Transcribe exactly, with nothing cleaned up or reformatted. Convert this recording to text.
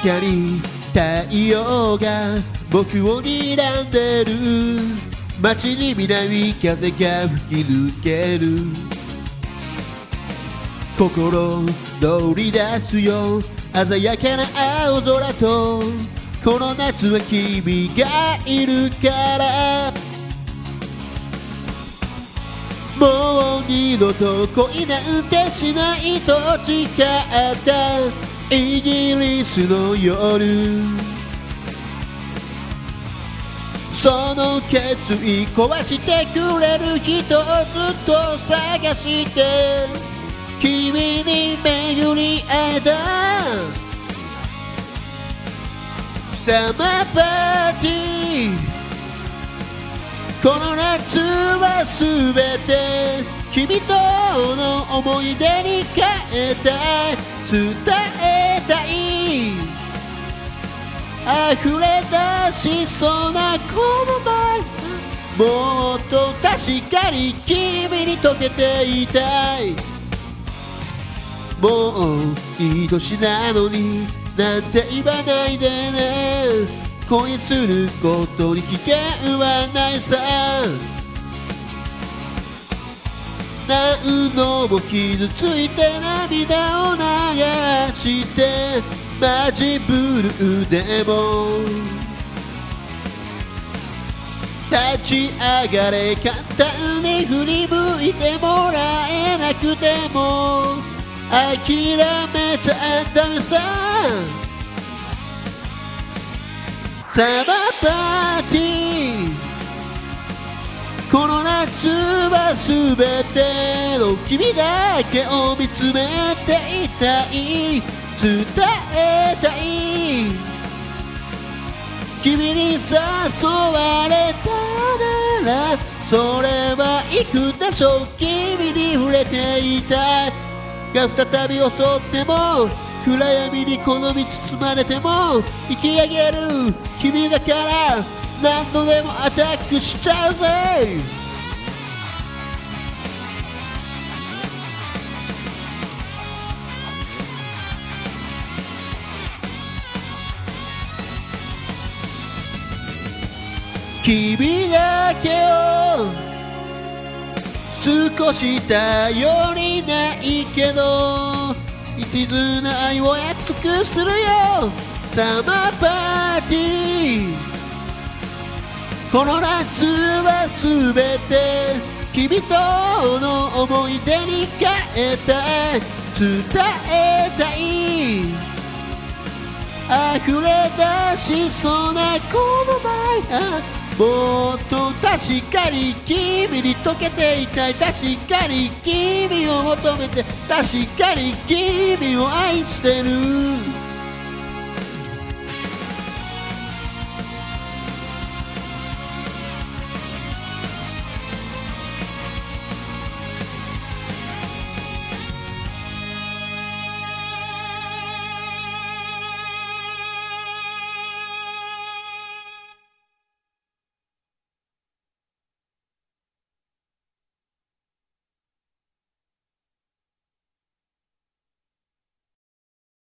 かに太陽が僕を睨んでる。街に南風が吹き抜ける。心乗り出すよ鮮やかな青空と、この夏は君がいるから。もう二度と恋なんてしないと誓ったイギリスの夜、その決意壊してくれる人をずっと探して君に巡り会えた。サマーパーティー、この夏はすべて君との思い出に変えたい。伝えたい溢れ出しそうなこの前、もっと確かに君に溶けていたい。もういい年なのになんて言わないでね。恋することに危険はないさ。何度も傷ついて涙を流してマジブルーでも立ち上がれ、簡単に振り向いてもらえなくても諦めちゃダメさ。サマーパーティー、この夏はすべての君だけを見つめていたい。伝えたい君に誘われたならそれは幾多少君に触れていたいが再び襲っても暗闇にこの道包まれても生き上げる君だから何度でもアタックしちゃうぜ。君だけを少し頼りないけど一途な愛を約束するよ。サマーパーティー、この夏はすべて君との思い出に変えたい。伝えたい溢れ出しそうなこの前、もっと確かに君に溶けていたい。確かに君を求めて確かに君を愛してる。